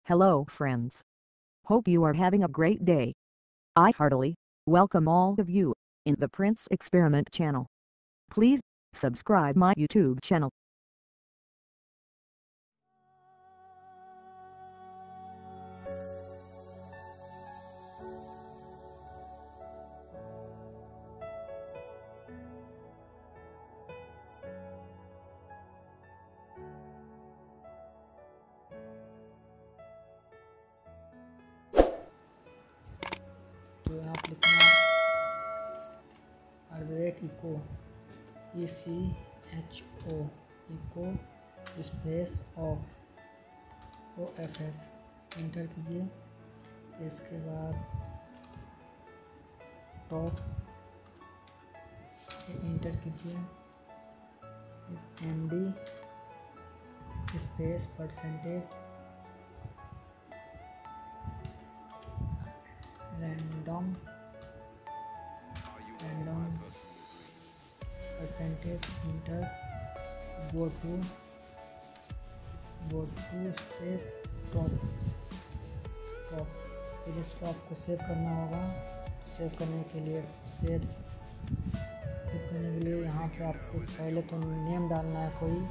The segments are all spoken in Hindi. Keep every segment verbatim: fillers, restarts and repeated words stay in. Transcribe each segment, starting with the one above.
Hello friends. Hope you are having a great day. I heartily welcome all of you in the Prince Experiment channel. Please subscribe my YouTube channel. तो यहाँ पर लिखना अर्धरेट echo E C H O echo space off O F F enter कीजिए। इसके बाद टॉप इंटर कीजिए। इस M D space percentage random random percentage enter go to go to space top top. फिर इसको आपको सेव करना होगा। तो सेव करने के लिए सेव सेव करने के लिए यहाँ पे आपको पहले तो नेम डालना है। कोई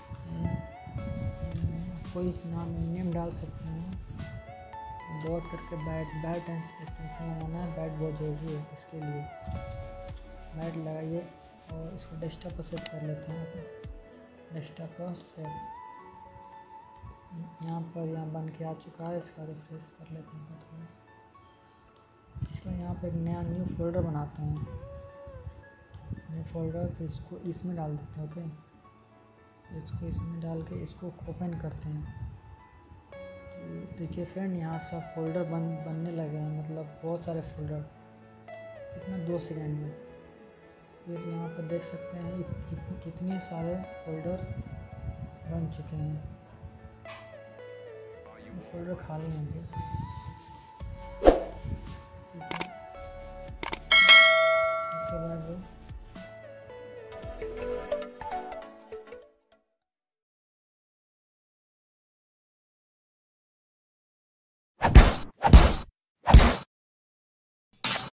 कोई नाम नेम डाल सकते हैं। डॉट करके बैट बैट एक्सटेंशन लगाना है। बैट बहुत जरूरी है इसके लिए। बैट लगाइए और इसको डेस्कटॉप पर सेव कर लेते हैं। डेस्कटॉप पर सेव यहाँ पर यहाँ बन के आ चुका है। इसका रिफ्रेश कर लेते हैं थोड़ा सा। इसका यहाँ पे एक नया न्यू फोल्डर बनाते हैं। न्यू फोल्डर फिर इसको इसमें डाल देते हैं। ओके, इसको इसमें डाल के इसको ओपन करते हैं। देखिए फ्रेंड, यहाँ सब फोल्डर बन बनने लगे हैं। मतलब बहुत सारे फोल्डर, कितना दो सेकंड में। फिर यहाँ पर देख सकते हैं इत, इत, कितने सारे फोल्डर बन चुके हैं। फोल्डर खाली हैं अभी। ठीक है, उसके बाद